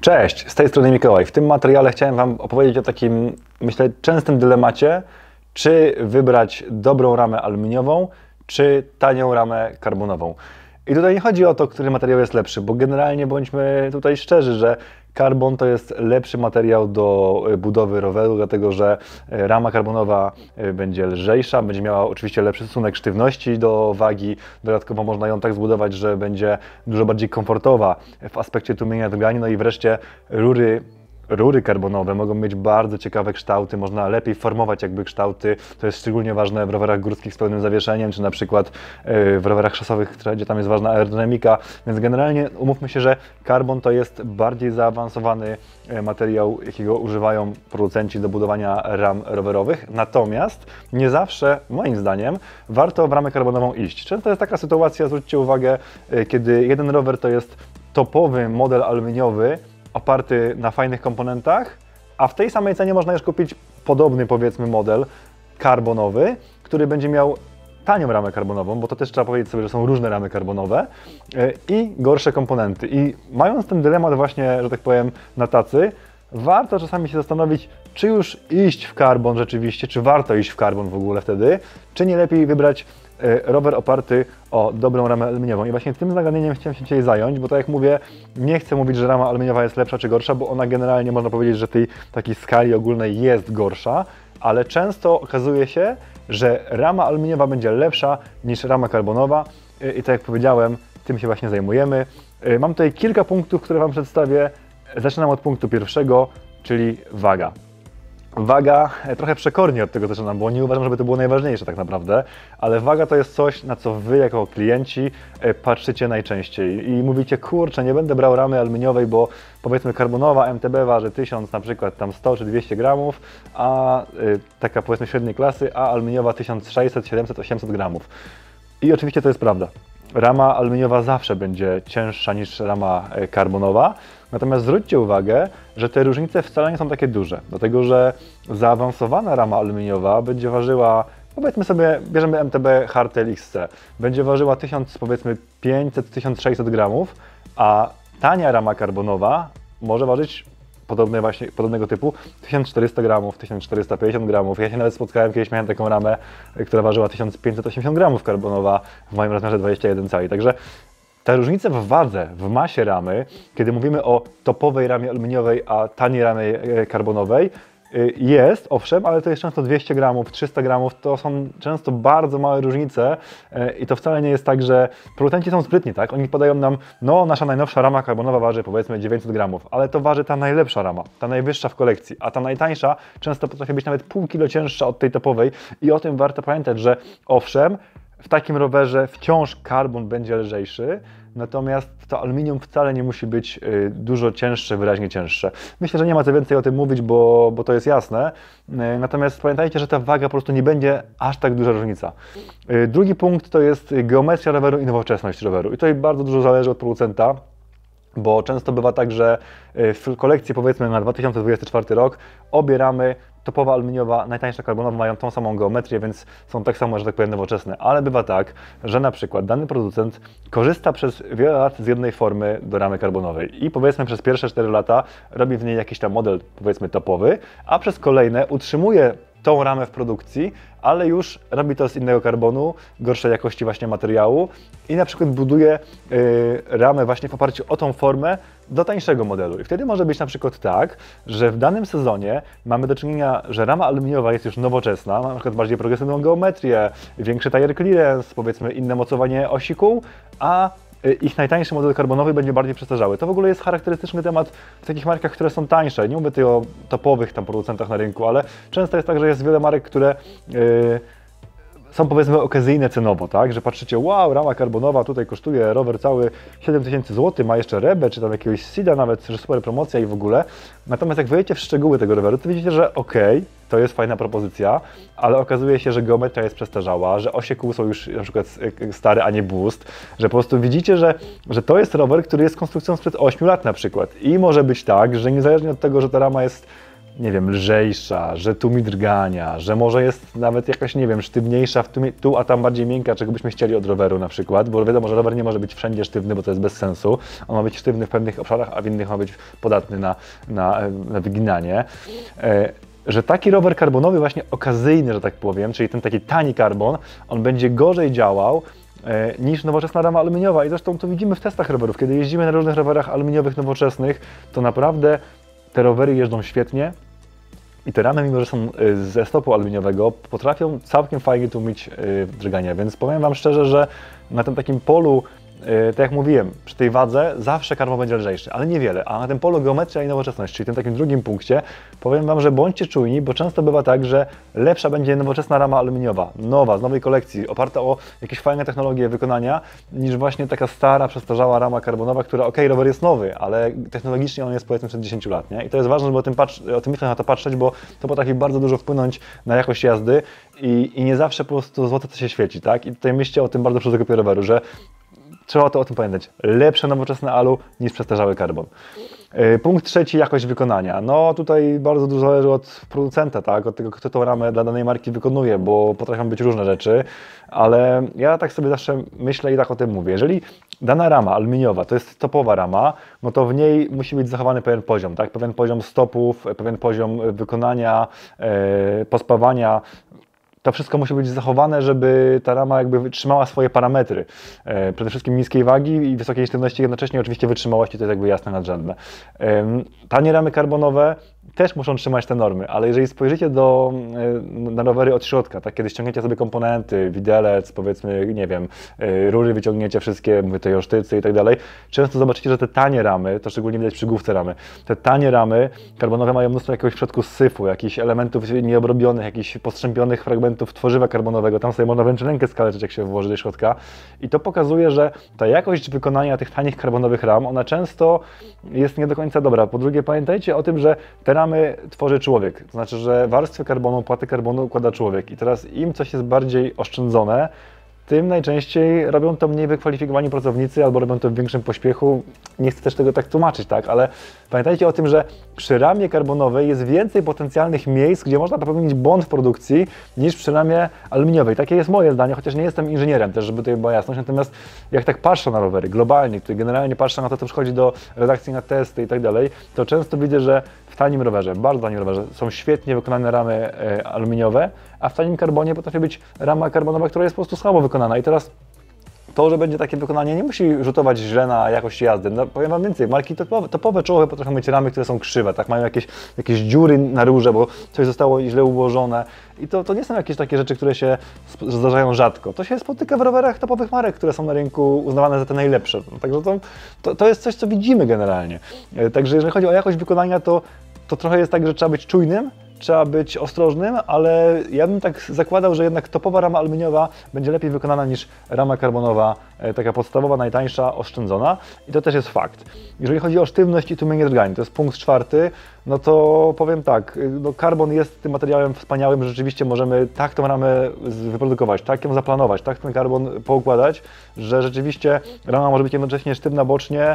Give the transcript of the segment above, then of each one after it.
Cześć, z tej strony Mikołaj. W tym materiale chciałem Wam opowiedzieć o takim, myślę, częstym dylemacie, czy wybrać dobrą ramę aluminiową, czy tanią ramę karbonową. I tutaj nie chodzi o to, który materiał jest lepszy, bo generalnie bądźmy tutaj szczerzy, że karbon to jest lepszy materiał do budowy roweru, dlatego że rama karbonowa będzie lżejsza, będzie miała oczywiście lepszy stosunek sztywności do wagi, dodatkowo można ją tak zbudować, że będzie dużo bardziej komfortowa w aspekcie tłumienia drgania, no i wreszcie rury karbonowe mogą mieć bardzo ciekawe kształty, można lepiej formować jakby kształty, to jest szczególnie ważne w rowerach górskich z pełnym zawieszeniem, czy na przykład w rowerach szosowych, gdzie tam jest ważna aerodynamika, więc generalnie umówmy się, że karbon to jest bardziej zaawansowany materiał, jakiego używają producenci do budowania ram rowerowych, natomiast nie zawsze, moim zdaniem, warto w ramę karbonową iść. Często jest taka sytuacja, zwróćcie uwagę, kiedy jeden rower to jest topowy model aluminiowy, oparty na fajnych komponentach, a w tej samej cenie można już kupić podobny, powiedzmy, model karbonowy, który będzie miał tanią ramę karbonową, bo to też trzeba powiedzieć sobie, że są różne ramy karbonowe i gorsze komponenty. I mając ten dylemat właśnie, że tak powiem, na tacy, warto czasami się zastanowić, czy już iść w karbon rzeczywiście, czy warto iść w karbon w ogóle wtedy, czy nie lepiej wybrać rower oparty o dobrą ramę aluminiową. I właśnie tym zagadnieniem chciałem się dzisiaj zająć, bo tak jak mówię, nie chcę mówić, że rama aluminiowa jest lepsza czy gorsza, bo ona generalnie można powiedzieć, że w tej takiej skali ogólnej jest gorsza, ale często okazuje się, że rama aluminiowa będzie lepsza niż rama karbonowa i tak jak powiedziałem, tym się właśnie zajmujemy. Mam tutaj kilka punktów, które Wam przedstawię. Zaczynam od punktu pierwszego, czyli waga. Waga, trochę przekornie od tego zaczynam, bo nie uważam, żeby to było najważniejsze tak naprawdę, ale waga to jest coś, na co Wy jako klienci patrzycie najczęściej i mówicie, kurczę, nie będę brał ramy aluminiowej, bo powiedzmy karbonowa MTB waży 1000 na przykład tam 100 czy 200 gramów, a taka powiedzmy średniej klasy, a aluminiowa 1600, 700, 800 gramów. I oczywiście to jest prawda. Rama aluminiowa zawsze będzie cięższa niż rama karbonowa, natomiast zwróćcie uwagę, że te różnice wcale nie są takie duże, dlatego że zaawansowana rama aluminiowa będzie ważyła, powiedzmy sobie, bierzemy MTB Hardtail XC, będzie ważyła 1500-1600 gramów, a tania rama karbonowa może ważyć podobnego typu 1400 gramów, 1450 gramów. Ja się nawet spotkałem, kiedyś miałem taką ramę, która ważyła 1580 gramów karbonowa w moim rozmiarze 21 cali. Także te różnice w wadze, w masie ramy, kiedy mówimy o topowej ramie aluminiowej, a taniej ramie karbonowej, jest, owszem, ale to jest często 200 gramów, 300 gramów, to są często bardzo małe różnice i to wcale nie jest tak, że producenci są sprytni, tak? Oni podają nam, no nasza najnowsza rama karbonowa waży powiedzmy 900 gramów, ale to waży ta najlepsza rama, ta najwyższa w kolekcji, a ta najtańsza często potrafi być nawet pół kilo cięższa od tej topowej i o tym warto pamiętać, że owszem, w takim rowerze wciąż karbon będzie lżejszy, natomiast to aluminium wcale nie musi być dużo cięższe, wyraźnie cięższe. Myślę, że nie ma co więcej o tym mówić, bo to jest jasne. Natomiast pamiętajcie, że ta waga po prostu nie będzie aż tak duża różnica. Drugi punkt to jest geometria roweru i nowoczesność roweru. I tutaj bardzo dużo zależy od producenta, bo często bywa tak, że w kolekcji powiedzmy na 2024 rok obie ramy, topowa aluminiowa, najtańsza karbonowa mają tą samą geometrię, więc są tak samo, że tak powiem, nowoczesne. Ale bywa tak, że na przykład dany producent korzysta przez wiele lat z jednej formy do ramy karbonowej i powiedzmy przez pierwsze 4 lata robi w niej jakiś tam model powiedzmy topowy, a przez kolejne utrzymuje tą ramę w produkcji, ale już robi to z innego karbonu, gorszej jakości właśnie materiału i na przykład buduje ramę właśnie w oparciu o tą formę do tańszego modelu. I wtedy może być na przykład tak, że w danym sezonie mamy do czynienia, że rama aluminiowa jest już nowoczesna, ma na przykład bardziej progresywną geometrię, większy tire clearance, powiedzmy inne mocowanie osi kół, a ich najtańszy model karbonowy będzie bardziej przestarzały. To w ogóle jest charakterystyczny temat w takich markach, które są tańsze. Nie mówię tutaj o topowych tam producentach na rynku, ale często jest tak, że jest wiele marek, które są powiedzmy okazyjne cenowo, tak? Że patrzycie, wow, rama karbonowa tutaj kosztuje rower cały 7000 zł, ma jeszcze rebę, czy tam jakiegoś SIDA nawet, że super promocja i w ogóle. Natomiast jak wejdziecie w szczegóły tego roweru, to widzicie, że okej, to jest fajna propozycja, ale okazuje się, że geometria jest przestarzała, że osie kół są już na przykład stare, a nie boost, że po prostu widzicie, że to jest rower, który jest konstrukcją sprzed 8 lat na przykład. I może być tak, że niezależnie od tego, że ta rama jest nie wiem, lżejsza, że tu mi drgania, że może jest nawet jakaś, nie wiem, sztywniejsza tu, a tam bardziej miękka, czego byśmy chcieli od roweru na przykład, bo wiadomo, że rower nie może być wszędzie sztywny, bo to jest bez sensu. On ma być sztywny w pewnych obszarach, a w innych ma być podatny na wyginanie. Że taki rower karbonowy właśnie okazyjny, że tak powiem, czyli ten taki tani karbon, on będzie gorzej działał niż nowoczesna rama aluminiowa i zresztą to widzimy w testach rowerów. Kiedy jeździmy na różnych rowerach aluminiowych nowoczesnych, to naprawdę te rowery jeżdżą świetnie i te ramy, mimo że są ze stopu aluminiowego, potrafią całkiem fajnie tłumić drgania, więc powiem Wam szczerze, że na tym takim polu, tak jak mówiłem, przy tej wadze zawsze karbon będzie lżejszy, ale niewiele, a na tym polu geometria i nowoczesność, czyli tym takim drugim punkcie, powiem Wam, że bądźcie czujni, bo często bywa tak, że lepsza będzie nowoczesna rama aluminiowa, nowa, z nowej kolekcji, oparta o jakieś fajne technologie wykonania, niż właśnie taka stara, przestarzała rama karbonowa, która, rower jest nowy, ale technologicznie on jest powiedzmy przed 10 lat, nie? I to jest ważne, żeby o tym na to patrzeć, bo to potrafi bardzo dużo wpłynąć na jakość jazdy i nie zawsze po prostu złote to się świeci, tak? I tutaj myślcie o tym bardzo przy zakupie roweru, że trzeba o tym pamiętać. Lepsze nowoczesne alu niż przestarzały karbon. Punkt trzeci, jakość wykonania. No tutaj bardzo dużo zależy od producenta, tak? Od tego, kto tą ramę dla danej marki wykonuje, bo potrafią być różne rzeczy, ale ja tak sobie zawsze myślę i tak o tym mówię. Jeżeli dana rama aluminiowa to jest topowa rama, no to w niej musi być zachowany pewien poziom, tak? Pewien poziom stopów, pewien poziom wykonania, pospawania. To wszystko musi być zachowane, żeby ta rama jakby wytrzymała swoje parametry. Przede wszystkim niskiej wagi i wysokiej sztywności, jednocześnie oczywiście wytrzymałości, to jest jakby jasne, nadrzędne. Tanie ramy karbonowe też muszą trzymać te normy, ale jeżeli spojrzycie na rowery od środka, tak, kiedy ściągniecie sobie komponenty, widelec, powiedzmy, nie wiem, rury wyciągniecie wszystkie, mówię tutaj o sztycy i tak dalej, często zobaczycie, że te tanie ramy, to szczególnie widać przy główce ramy, te tanie ramy karbonowe mają mnóstwo jakiegoś w środku syfu, jakichś elementów nieobrobionych, jakichś postrzępionych fragmentów tworzywa karbonowego, tam sobie można wręcz rękę skaleczyć, jak się włoży do środka i to pokazuje, że ta jakość wykonania tych tanich karbonowych ram, ona często jest nie do końca dobra. Po drugie, pamiętajcie o tym, że te ramy tworzy człowiek, to znaczy, że warstwy karbonu, płaty karbonu układa człowiek i teraz im coś jest bardziej oszczędzone, tym najczęściej robią to mniej wykwalifikowani pracownicy albo robią to w większym pośpiechu. Nie chcę też tego tak tłumaczyć, tak? Ale pamiętajcie o tym, że przy ramie karbonowej jest więcej potencjalnych miejsc, gdzie można popełnić błąd w produkcji niż przy ramie aluminiowej. Takie jest moje zdanie, chociaż nie jestem inżynierem też, żeby tutaj była jasność. Natomiast jak tak patrzę na rowery globalnie, tutaj generalnie patrzę na to, co przychodzi do redakcji na testy i tak dalej, to często widzę, że w tanim rowerze, bardzo tanim rowerze są świetnie wykonane ramy aluminiowe, a w tanim karbonie potrafi być rama karbonowa, która jest po prostu słabo wykonana. I teraz to, że będzie takie wykonanie, nie musi rzutować źle na jakość jazdy. No, powiem Wam więcej, marki topowe czołowe potrafią mieć ramy, które są krzywe, tak? Mają jakieś dziury na rurze, bo coś zostało źle ułożone. I to nie są jakieś takie rzeczy, które się zdarzają rzadko. To się spotyka w rowerach topowych marek, które są na rynku uznawane za te najlepsze. Także to jest coś, co widzimy generalnie. Także jeżeli chodzi o jakość wykonania, to trochę jest tak, że trzeba być czujnym, trzeba być ostrożnym, ale ja bym tak zakładał, że jednak topowa rama aluminiowa będzie lepiej wykonana niż rama karbonowa, taka podstawowa, najtańsza, oszczędzona i to też jest fakt. Jeżeli chodzi o sztywność i tłumienie drgań, to jest punkt czwarty, no to powiem tak, no karbon jest tym materiałem wspaniałym, że rzeczywiście możemy tak tą ramę wyprodukować, tak ją zaplanować, tak ten karbon poukładać, że rzeczywiście rama może być jednocześnie sztywna bocznie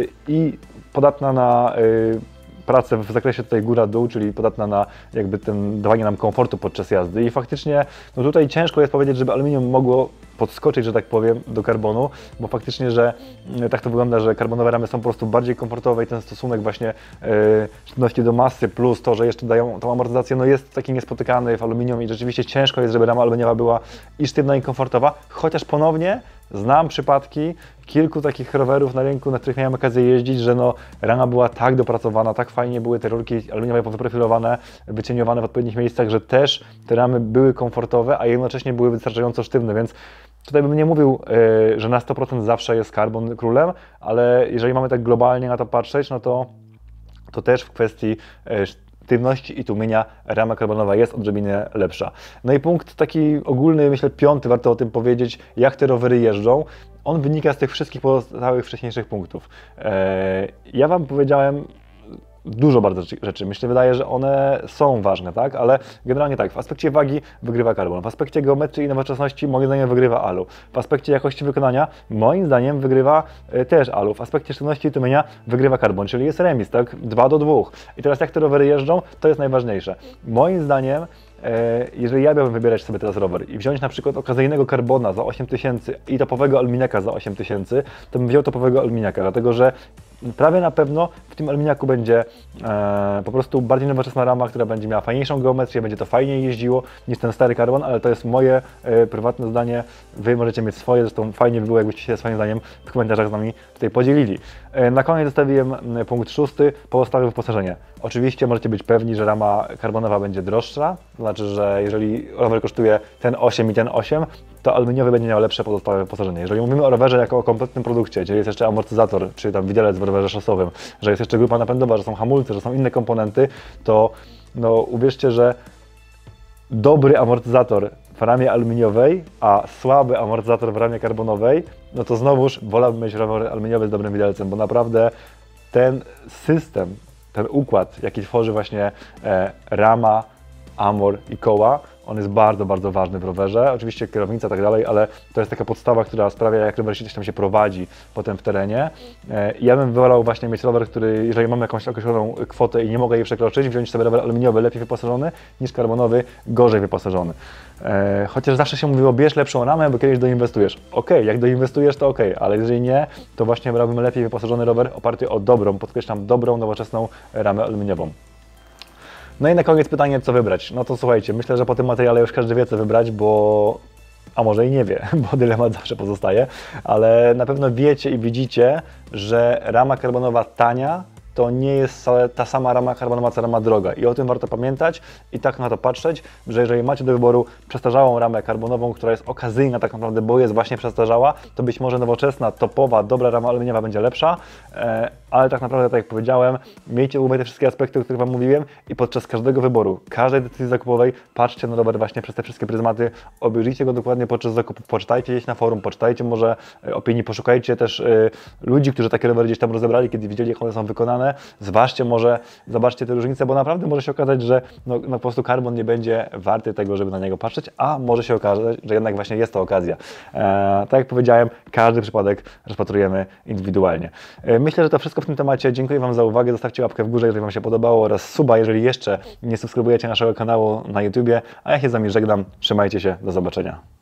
i podatna na pracę w zakresie tutaj góra-dół, czyli podatna na jakby dawanie nam komfortu podczas jazdy i faktycznie no tutaj ciężko jest powiedzieć, żeby aluminium mogło podskoczyć, że tak powiem, do karbonu, bo faktycznie, że tak to wygląda, że karbonowe ramy są po prostu bardziej komfortowe i ten stosunek właśnie sztywności do masy plus to, że jeszcze dają tą amortyzację, no jest taki niespotykany w aluminium i rzeczywiście ciężko jest, żeby rama aluminiowa była i sztywna i komfortowa, chociaż ponownie znam przypadki kilku takich rowerów na rynku, na których miałem okazję jeździć, że no rama była tak dopracowana, tak fajnie były te rurki aluminiowe wyprofilowane, wycieniowane w odpowiednich miejscach, że też te ramy były komfortowe, a jednocześnie były wystarczająco sztywne, więc tutaj bym nie mówił, że na 100% zawsze jest karbon królem, ale jeżeli mamy tak globalnie na to patrzeć, no to też w kwestii sztywności i tłumienia rama karbonowa jest odrobinę lepsza. No i punkt taki ogólny, myślę piąty, warto o tym powiedzieć, jak te rowery jeżdżą. On wynika z tych wszystkich pozostałych wcześniejszych punktów. Ja Wam powiedziałem dużo bardzo rzeczy. Myślę, wydaje, że one są ważne, tak? Ale generalnie tak, w aspekcie wagi wygrywa karbon, w aspekcie geometrii i nowoczesności moim zdaniem wygrywa alu, w aspekcie jakości wykonania moim zdaniem wygrywa też alu, w aspekcie sztywności i tłumienia wygrywa karbon, czyli jest remis, tak? 2-2. I teraz jak te rowery jeżdżą, to jest najważniejsze. Moim zdaniem, jeżeli ja miałbym wybierać sobie teraz rower i wziąć na przykład okazyjnego karbona za 8000 i topowego aluminiaka za 8000, to bym wziął topowego aluminiaka, dlatego że prawie na pewno w tym aluminiaku będzie po prostu bardziej nowoczesna rama, która będzie miała fajniejszą geometrię, będzie to fajniej jeździło niż ten stary karbon, ale to jest moje prywatne zdanie, Wy możecie mieć swoje, zresztą fajnie by było, jakbyście się swoim zdaniem w komentarzach z nami tutaj podzielili. Na koniec zostawiłem punkt 6, pozostałe wyposażenie. Oczywiście możecie być pewni, że rama karbonowa będzie droższa, to znaczy, że jeżeli rower kosztuje ten 8 i ten 8, to aluminiowy będzie miał lepsze pozostałe wyposażenie. Jeżeli mówimy o rowerze jako o kompletnym produkcie, gdzie jest jeszcze amortyzator, czy tam widelec w rowerze szosowym, że jest jeszcze grupa napędowa, że są hamulce, że są inne komponenty, to no, uwierzcie, że dobry amortyzator w ramie aluminiowej, a słaby amortyzator w ramie karbonowej, no to znowuż wolałbym mieć rower aluminiowy z dobrym widelcem, bo naprawdę ten system, ten układ, jaki tworzy właśnie rama, amor i koła, on jest bardzo, bardzo ważny w rowerze. Oczywiście kierownica i tak dalej, ale to jest taka podstawa, która sprawia, jak rower gdzieś tam się prowadzi potem w terenie. Ja bym wolał właśnie mieć rower, który, jeżeli mam jakąś określoną kwotę i nie mogę jej przekroczyć, wziąć sobie rower aluminiowy lepiej wyposażony niż karbonowy gorzej wyposażony. Chociaż zawsze się mówiło, bierz lepszą ramę, bo kiedyś doinwestujesz. Okej, jak doinwestujesz, to okej, ale jeżeli nie, to właśnie brałbym lepiej wyposażony rower oparty o dobrą, podkreślam, dobrą, nowoczesną ramę aluminiową. No i na koniec pytanie, co wybrać? No to słuchajcie, myślę, że po tym materiale już każdy wie, co wybrać, a może i nie wie, bo dylemat zawsze pozostaje, ale na pewno wiecie i widzicie, że rama karbonowa tania to nie jest wcale ta sama rama karbonowa, co rama droga. I o tym warto pamiętać i tak na to patrzeć, że jeżeli macie do wyboru przestarzałą ramę karbonową, która jest okazyjna tak naprawdę, bo jest właśnie przestarzała, to być może nowoczesna, topowa, dobra rama aluminiowa będzie lepsza, ale tak naprawdę, tak jak powiedziałem, miejcie uwagę te wszystkie aspekty, o których Wam mówiłem i podczas każdego wyboru, każdej decyzji zakupowej patrzcie na rower właśnie przez te wszystkie pryzmaty, obejrzyjcie go dokładnie podczas zakupu, poczytajcie gdzieś na forum, poczytajcie może opinii, poszukajcie też ludzi, którzy takie rowery gdzieś tam rozebrali, kiedy widzieli, jak one są wykonane, zważcie może, zobaczcie te różnice, bo naprawdę może się okazać, że no, po prostu karbon nie będzie warty tego, żeby na niego patrzeć, a może się okazać, że jednak właśnie jest to okazja. Tak jak powiedziałem, każdy przypadek rozpatrujemy indywidualnie. Myślę, że to wszystko w tym temacie. Dziękuję Wam za uwagę. Zostawcie łapkę w górze, jeżeli Wam się podobało, oraz suba, jeżeli jeszcze nie subskrybujecie naszego kanału na YouTubie. A ja się z Wami żegnam. Trzymajcie się. Do zobaczenia.